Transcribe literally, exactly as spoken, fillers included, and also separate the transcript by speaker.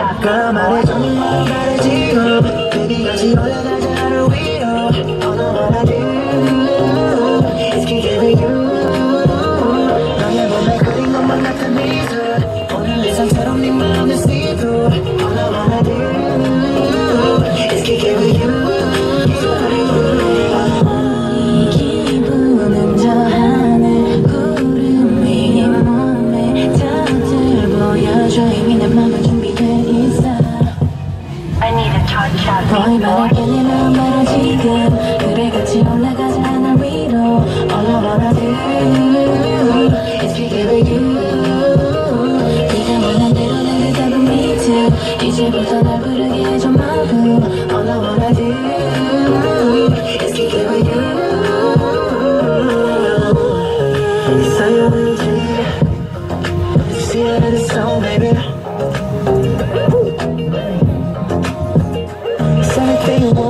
Speaker 1: 그 말에 정말 다르지요 Baby 같이 올라가자 하루 위로 All I wanna do is keep giving you 너의 몸에 그린 것만 같은 미소 오늘 일상처럼 네 마음을 see through All I wanna do is keep giving you 이 기분은 저 하늘 구름이 네 몸에 다들 보여줘 이미 내 맘은 준비돼 있어
Speaker 2: I need a touch up.
Speaker 1: 너의 말할게 내 마음 바로 지금 그래 같이 올라가자 하늘 위로 All I wanna do is keep giving you 네가 원한 대로 내 대답은 me too 이제부터 날 부르게 해줘 마구 All I wanna do is keep giving you 있어야 되지 You see it in the song baby It's everything you want